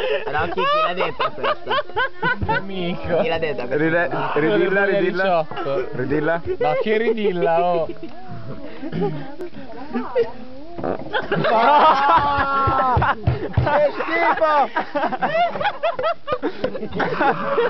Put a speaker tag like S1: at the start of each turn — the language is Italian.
S1: No, chi l'ha detta questa?
S2: Amico.
S1: Chi l'ha detta questa?
S2: Ridilla.
S3: Ridilla.
S2: Ma che ridilla, oh.
S3: Che schifo!